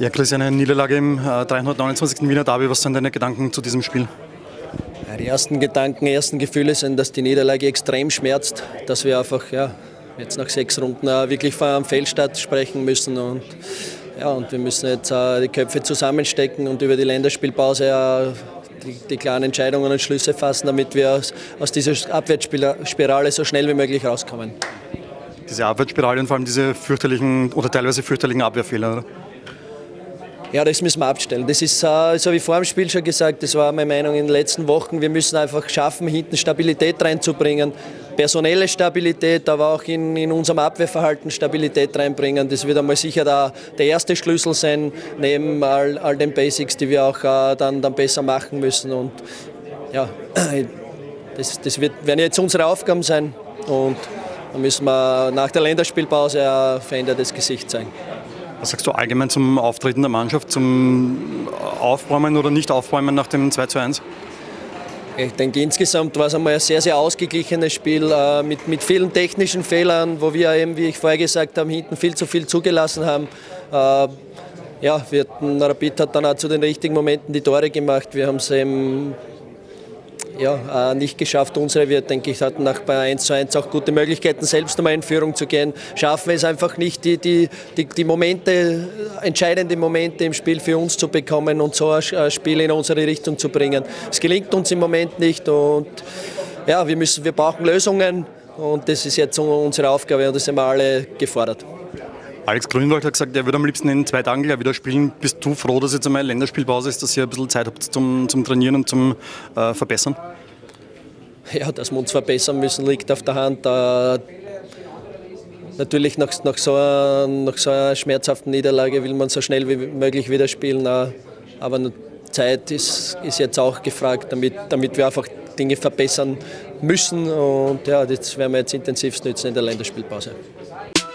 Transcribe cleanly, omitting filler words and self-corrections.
Ja, Christian, eine Niederlage im 329. Wiener Derby. Was sind deine Gedanken zu diesem Spiel? Ja, die ersten Gefühle sind, dass die Niederlage extrem schmerzt, dass wir einfach jetzt nach 6 Runden wirklich vor einem Fehlstart sprechen müssen und wir müssen jetzt die Köpfe zusammenstecken und über die Länderspielpause die klaren Entscheidungen und Schlüsse fassen, damit wir aus dieser Abwärtsspirale so schnell wie möglich rauskommen. Diese Abwärtsspirale und vor allem diese fürchterlichen oder teilweise fürchterlichen Abwehrfehler, oder? Ja, das müssen wir abstellen. Das ist, so wie vor dem Spiel schon gesagt, das war meine Meinung in den letzten Wochen. Wir müssen einfach schaffen, hinten Stabilität reinzubringen. Personelle Stabilität, aber auch in unserem Abwehrverhalten Stabilität reinbringen. Das wird einmal sicher der erste Schlüssel sein, neben all den Basics, die wir auch dann besser machen müssen. Und ja, das werden jetzt unsere Aufgaben sein. Und dann müssen wir nach der Länderspielpause ein verändertes Gesicht zeigen. Was sagst du allgemein zum Auftreten der Mannschaft, zum Aufräumen oder Nicht-Aufräumen nach dem 2:1? Ich denke, insgesamt war es einmal ein sehr, sehr ausgeglichenes Spiel mit vielen technischen Fehlern, wo wir eben, wie ich vorher gesagt habe, hinten viel zu viel zugelassen haben. Rapid hat dann auch zu den richtigen Momenten die Tore gemacht. Wir haben es eben nicht geschafft. Unsere, wir denke ich, hatten bei 1:1 auch gute Möglichkeiten, selbst einmal in Führung zu gehen. Schaffen wir es einfach nicht, die Momente, entscheidende Momente im Spiel für uns zu bekommen und so ein Spiel in unsere Richtung zu bringen. Es gelingt uns im Moment nicht und ja, wir brauchen Lösungen und das ist jetzt unsere Aufgabe und da sind wir alle gefordert. Alex Grünwald hat gesagt, er würde am liebsten in 2 Tagen gleich wieder spielen. Bist du froh, dass jetzt einmal Länderspielpause ist, dass ihr ein bisschen Zeit habt zum Trainieren und zum Verbessern? Ja, dass wir uns verbessern müssen, liegt auf der Hand. Natürlich nach so einer schmerzhaften Niederlage will man so schnell wie möglich wieder spielen. Aber Zeit ist jetzt auch gefragt, damit wir einfach Dinge verbessern müssen. Und ja, das werden wir jetzt intensivst nutzen in der Länderspielpause.